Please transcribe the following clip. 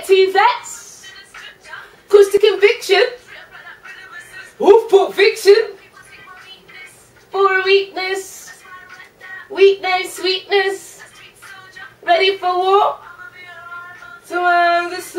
petty vets. Cause to conviction, who've put fiction for a weakness, weakness, sweetness, ready for war. So I'm the